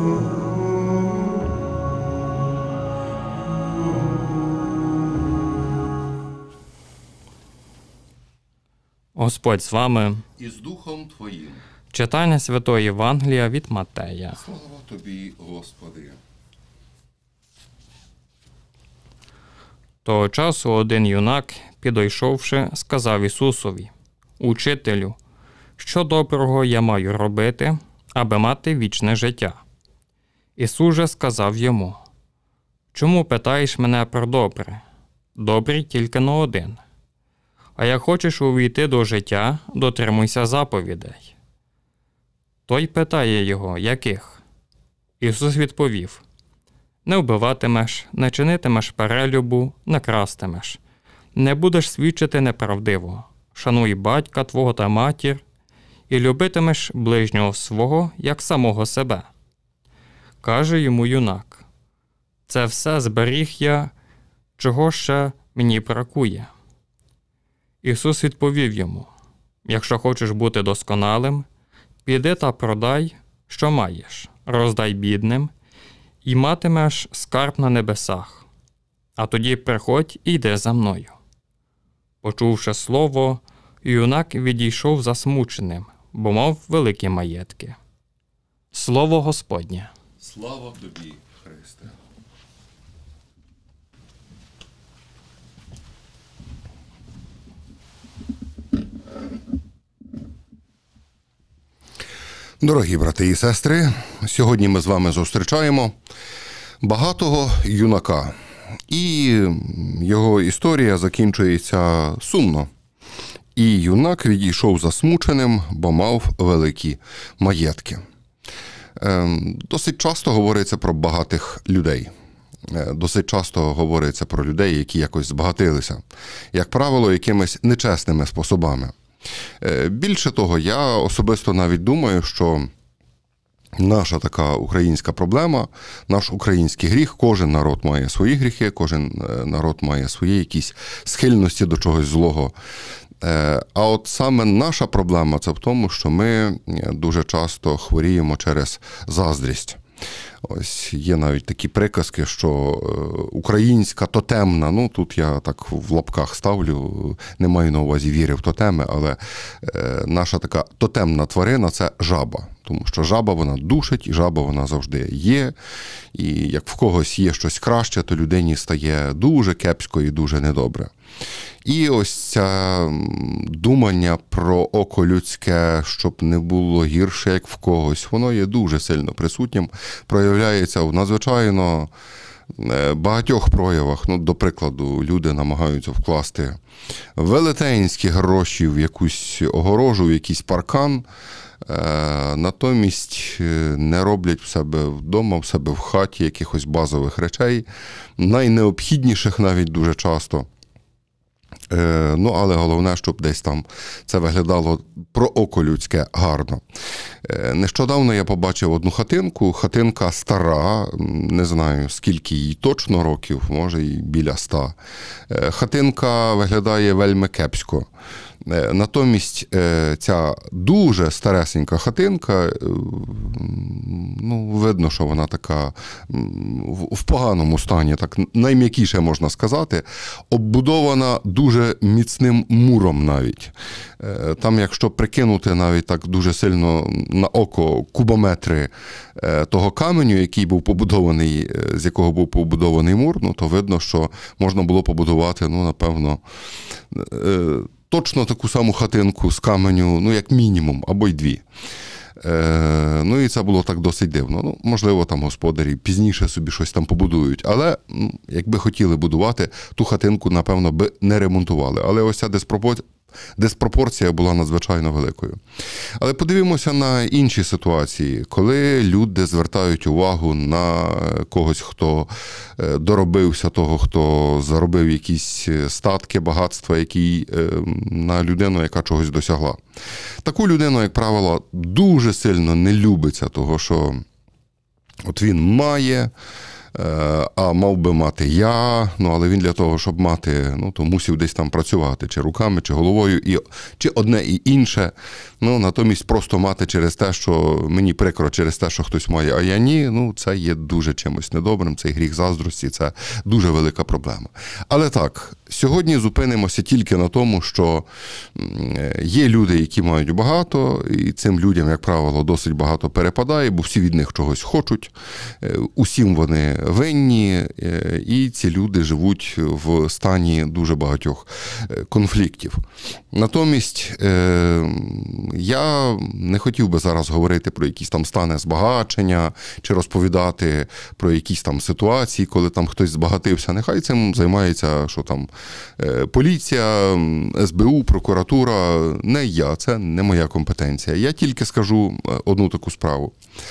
Господь з вами. І з Духом Твоїм. Читання Святої Євангелія від Матея. Слава Тобі, Господи. Того часу один юнак, підійшовши, сказав Ісусові: «Учителю, що доброго я маю робити, аби мати вічне життя?» Ісус же сказав йому: «Чому питаєш мене про добре? Добрий тільки но один. А як хочеш увійти до життя, дотримуйся заповідей». Той питає його: «Яких?» Ісус відповів: «Не вбиватимеш, не чинитимеш перелюбу, не крастимеш, не будеш свідчити неправдиво, шануй батька твого та матір, і любитимеш ближнього свого, як самого себе». Каже йому юнак: «Це все зберіг я, чого ще мені бракує?» Ісус відповів йому: «Якщо хочеш бути досконалим, піди та продай, що маєш, роздай бідним, і матимеш скарб на небесах. А тоді приходь і йди за мною». Почувши слово, юнак відійшов засмученим, бо мав великі маєтки. Слово Господнє. Слава Тобі, Христе. Дорогі брати і сестри, сьогодні ми з вами зустрічаємо багатого юнака. І його історія закінчується сумно. І юнак відійшов засмученим, бо мав великі маєтки. Досить часто говориться про багатих людей. Досить часто говориться про людей, які якось збагатилися. Як правило, якимись нечесними способами. Більше того, я особисто навіть думаю, що наша така українська проблема, наш український гріх, кожен народ має свої гріхи, кожен народ має свої якісь схильності до чогось злого. А от саме наша проблема – це в тому, що ми дуже часто хворіємо через заздрість. Ось є навіть такі приказки, що українська тотемна, ну тут я так в лапках ставлю, не маю на увазі віри в тотеми, але наша така тотемна тварина – це жаба. Тому що жаба, вона душить, і жаба, вона завжди є. І як в когось є щось краще, то людині стає дуже кепсько і дуже недобре. І ось це думання про око людське, щоб не було гірше, як в когось, воно є дуже сильно присутнім, проявляється в надзвичайно багатьох проявах. Ну, до прикладу, люди намагаються вкласти велетенські гроші в якусь огорожу, в якийсь паркан, натомість не роблять в себе вдома, в себе в хаті якихось базових речей, найнеобхідніших навіть дуже часто. Ну, але головне, щоб десь там це виглядало про око людське гарно. Нещодавно я побачив одну хатинку, хатинка стара, не знаю скільки їй точно років, може і біля 100. Хатинка виглядає вельми кепсько. Натомість ця дуже старесенька хатинка, ну, видно, що вона така в поганому стані, так найм'якіше можна сказати, оббудована дуже міцним муром навіть. Там, якщо прикинути навіть так дуже сильно на око кубометри того каменю, який був побудований, з якого був побудований мур, ну, то видно, що можна було побудувати, ну, напевно, точно таку саму хатинку з каменю, ну, як мінімум, або й дві. Ну, і це було так досить дивно. Ну, можливо, там господарі пізніше собі щось там побудують, але якби хотіли будувати, ту хатинку, напевно, би не ремонтували. Але ось ця диспропорція була надзвичайно великою. Але подивимося на інші ситуації, коли люди звертають увагу на когось, хто доробився того, хто заробив якісь статки, багатства, на людину, яка чогось досягла. Таку людину, як правило, дуже сильно не любиться того, що от він має, а мав би мати я, але він для того, щоб мати, то мусив десь там працювати, чи руками, чи головою, чи одне і інше. Натомість просто мати через те, що мені прикро, через те, що хтось має, а я ні, це є дуже чимось недобрим, цей гріх заздрості, це дуже велика проблема. Але так, сьогодні зупинимося тільки на тому, що є люди, які мають багато, і цим людям, як правило, досить багато перепадає, бо всі від них чогось хочуть, усім вони винні, і ці люди живуть в стані дуже багатьох конфліктів. Натомість, я не хотів би зараз говорити про якісь там стани збагачення, чи розповідати про якісь там ситуації, коли там хтось збагатився. Нехай цим займається, що там, поліція, СБУ, прокуратура. Не я, це не моя компетенція. Я тільки скажу одну таку справу.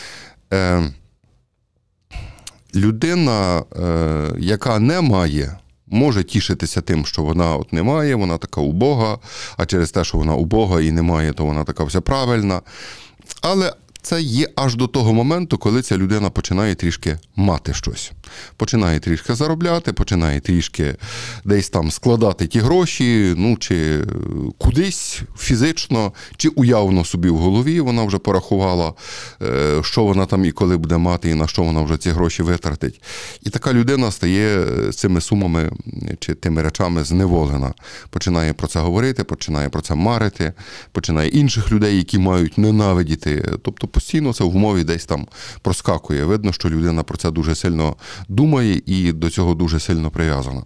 Людина, яка не має, може тішитися тим, що вона от не має, вона така убога, а через те, що вона убога і не має, то вона така вся правильна. Але це є аж до того моменту, коли ця людина починає трішки мати щось. Починає трішки заробляти, починає трішки десь там складати ті гроші, чи кудись фізично, чи уявно собі в голові вона вже порахувала, що вона там і коли буде мати, і на що вона вже ці гроші витратить. І така людина стає цими сумами чи тими речами зневолена. Починає про це говорити, починає про це марити, починає інших людей, які мають ненавидіти. Тобто постійно це в мові десь там проскакує. Видно, що людина про це дуже сильно думає і до цього дуже сильно прив'язана.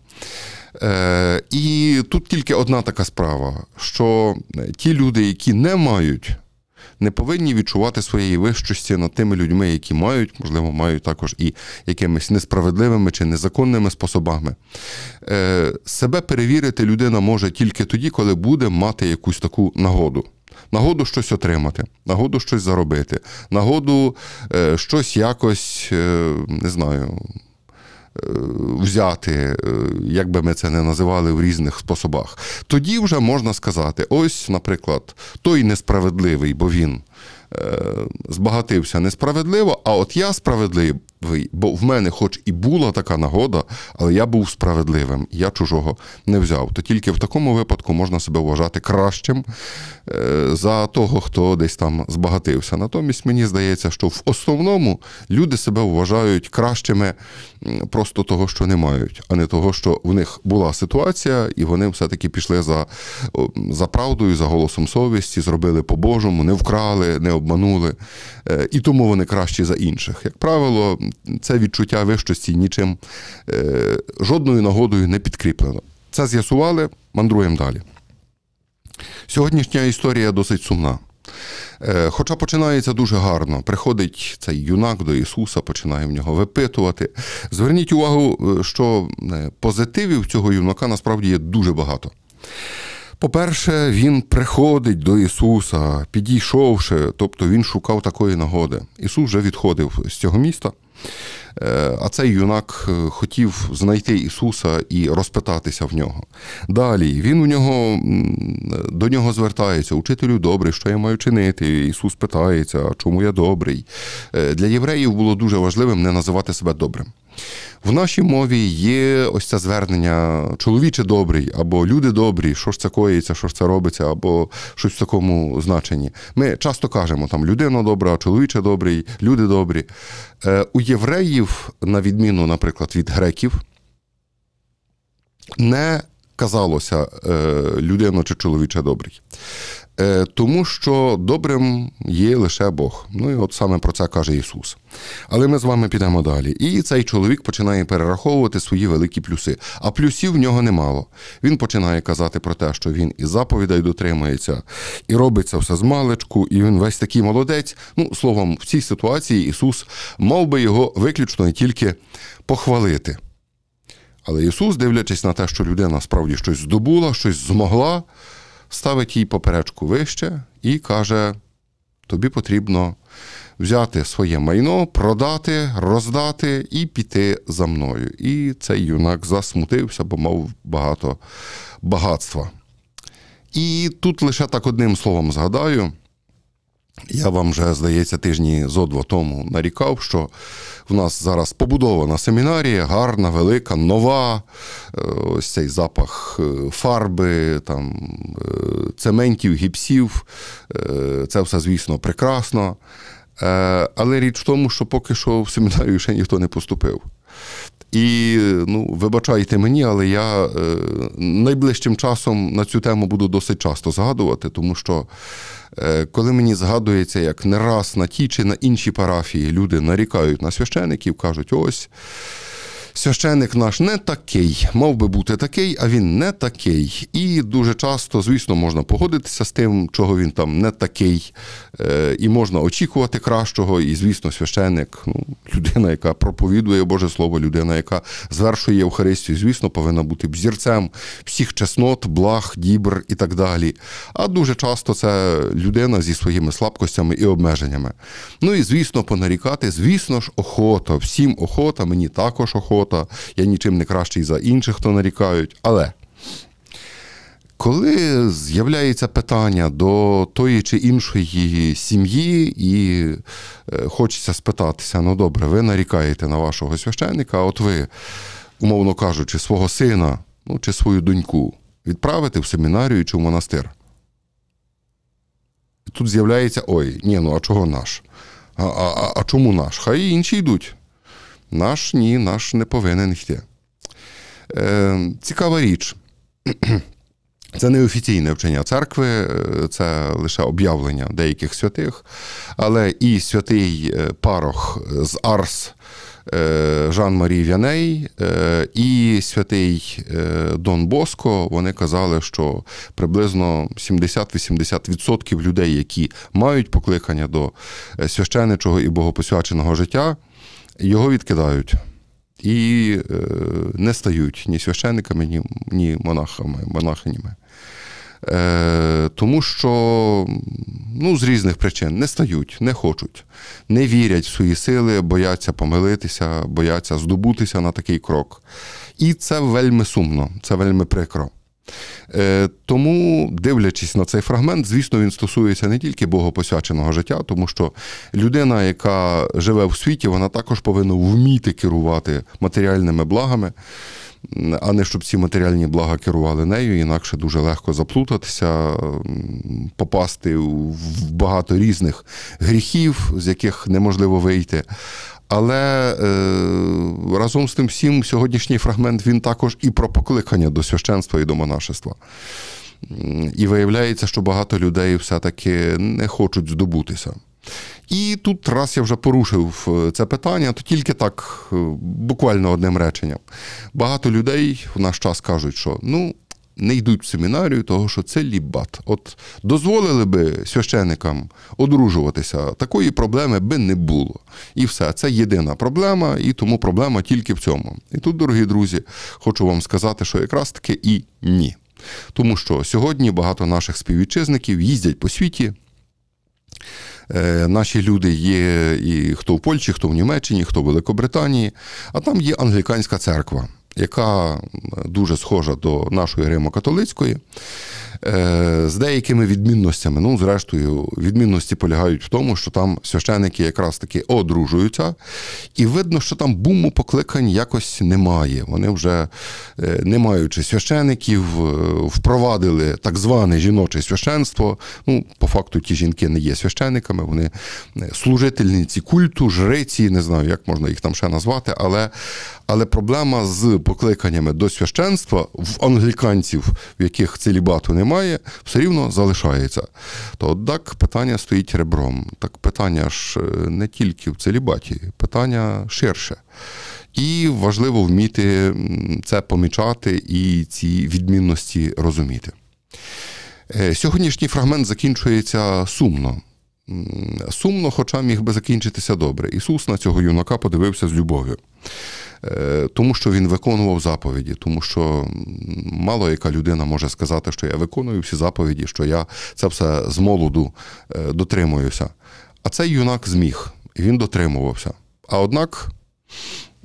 І тут тільки одна така справа, що ті люди, які не мають, не повинні відчувати своєї вищості над тими людьми, які мають, можливо, мають також і якимись несправедливими чи незаконними способами. Себе перевірити людина може тільки тоді, коли буде мати якусь таку нагоду. Нагоду щось отримати, нагоду щось заробити, нагоду щось якось, не знаю, взяти, як би ми це не називали, в різних способах. Тоді вже можна сказати, ось, наприклад, той несправедливий, бо він збагатився несправедливо, а от я справедливий, бо в мене хоч і була така нагода, але я був справедливим, я чужого не взяв. То тільки в такому випадку можна себе вважати кращим за того, хто десь там збагатився. Натомість мені здається, що в основному люди себе вважають кращими просто того, що не мають, а не того, що в них була ситуація, і вони все-таки пішли за правдою, за голосом совісті, зробили по-божому, не вкрали, не обманули, і тому вони кращі за інших. Як правило, це відчуття вищості нічим, жодною нагодою не підкріплено. Це з'ясували, мандруємо далі. Сьогоднішня історія досить сумна. Хоча починається дуже гарно. Приходить цей юнак до Ісуса, починає в нього випитувати. Зверніть увагу, що позитивів цього юнака насправді є дуже багато. По-перше, він приходить до Ісуса, підійшовши, тобто він шукав такої нагоди. Ісус вже відходив з цього міста, а цей юнак хотів знайти Ісуса і розпитатися в нього. Далі він до нього звертається: «Учителю добрий, що я маю чинити?» Ісус питається: «А чому я добрий?» Для євреїв було дуже важливим не називати себе добрим. В нашій мові є ось це звернення «чоловіче добрий» або «люди добрі», що ж це коїться, що ж це робиться, або щось в такому значенні. Ми часто кажемо там «людина добра», «чоловіче добрий», «люди добрі». У євреїв, на відміну, наприклад, від греків, не казалося «людина» чи «чоловіче добрий». Тому що добрим є лише Бог. І от саме про це каже Ісус. Але ми з вами підемо далі. І цей чоловік починає перераховувати свої великі плюси. А плюсів в нього немало. Він починає казати про те, що він і заповідей дотримується, і робиться все змалечку, і він весь такий молодець. Словом, в цій ситуації Ісус мав би його виключно і тільки похвалити. Але Ісус, дивлячись на те, що людина справді щось здобула, щось змогла, ставить їй поперечку вище і каже: тобі потрібно взяти своє майно, продати, роздати і піти за мною. І цей юнак засмутився, бо мав багато багатства. І тут лише так одним словом згадаю, Я вам вже, здається, тижні зо два тому нарікав, що в нас зараз побудована семінарія, гарна, велика, нова, ось цей запах фарби, там, цементів, гіпсів, це все, звісно, прекрасно. Але річ в тому, що поки що в семінарію ще ніхто не поступив. І, вибачайте мені, але я найближчим часом на цю тему буду досить часто згадувати, тому що коли мені згадується, як не раз на ті чи на інші парафії люди нарікають на священиків, кажуть, ось, священик наш не такий, мав би бути такий, а він не такий. І дуже часто, звісно, можна погодитися з тим, чого він там не такий, і можна очікувати кращого, і, звісно, священик, людина, яка проповідує Боже Слово, людина, яка звершує Євхаристію, звісно, повинна бути взірцем всіх чеснот, благ, дібр і так далі. А дуже часто це людина зі своїми слабкостями і обмеженнями. І, звісно, понарікати, звісно ж, охота, всім охота, мені також охота. Я нічим не кращий за інших, хто нарікають. Але коли з'являється питання до тої чи іншої сім'ї і хочеться спитатися, добре, ви нарікаєте на вашого священника, а от ви, умовно кажучи, свого сина, чи свою доньку відправите в семінарію чи в монастир. І тут з'являється, а чого наш? А чому наш? Хай і інші йдуть. Наш не повинен йти. Цікава річ. Це не офіційне вчення церкви, це лише об'явлення деяких святих, але і святий парох з Арс Жан-Марі Вяней, і святий Дон Боско, вони казали, що приблизно 70-80% людей, які мають покликання до священичого і богопосвяченого життя, його відкидають і не стають ні священниками, ні монахинями. Тому що, з різних причин не стають, не хочуть, не вірять в свої сили, бояться помилитися, бояться здобутися на такий крок. І це вельми сумно, це вельми прикро. Тому, дивлячись на цей фрагмент, звісно, він стосується не тільки богопосвяченого життя, тому що людина, яка живе в світі, вона також повинна вміти керувати матеріальними благами, а не щоб ці матеріальні блага керували нею, інакше дуже легко заплутатися, попасти в багато різних гріхів, з яких неможливо вийти. Але разом з тим всім сьогоднішній фрагмент, він також і про покликання до священства і до монашества. І виявляється, що багато людей все-таки не хочуть здобутися. І тут, раз я вже порушив це питання, то тільки так, буквально одним реченням. Багато людей в наш час кажуть, що не йдуть в семінарію, того що це лібат. От дозволили би священикам одружуватися, такої проблеми би не було. І все, це єдина проблема, і тому проблема тільки в цьому. І тут, дорогі друзі, хочу вам сказати, що якраз таки і ні. Тому що сьогодні багато наших співвітчизників їздять по світі. Наші люди є і хто в Польщі, хто в Німеччині, хто в Великобританії, а там є англіканська церква, яка дуже схожа до нашої Римо-католицької, з деякими відмінностями. Зрештою, відмінності полягають в тому, що там священики якраз таки одружуються, і видно, що там буму покликань якось немає. Вони вже, не маючи священиків, впровадили так зване жіноче священство. По факту ті жінки не є священиками, вони служительниці культу, жриці, не знаю, як можна їх там ще назвати, але проблема з покликаннями до священства в англіканців, в яких целібату немає, все рівно залишається. То так питання стоїть ребром. Так питання ж не тільки в целібаті, питання ширше. І важливо вміти це помічати і ці відмінності розуміти. Сьогоднішній фрагмент закінчується сумно. Сумно, хоча міг би закінчитися добре. Ісус на цього юнака подивився з любов'ю. Тому що він виконував заповіді, тому що мало яка людина може сказати, що я виконую всі заповіді, що я це все з молоду дотримуюся. А цей юнак зміг, і він дотримувався. А однак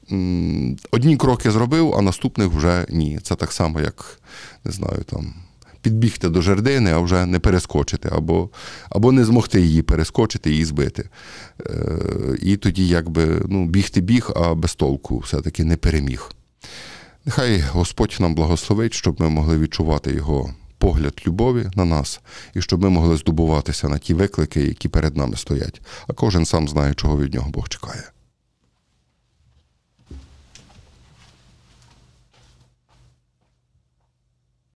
одні кроки зробив, а наступних вже ні. Це так само, як, не знаю, там, підбігти до жердини, а вже не перескочити, або не змогти її перескочити і збити. І тоді якби бігти біг, а без толку все-таки не переміг. Нехай Господь нам благословить, щоб ми могли відчувати Його погляд любові на нас, і щоб ми могли здобуватися на ті виклики, які перед нами стоять. А кожен сам знає, чого від нього Бог чекає.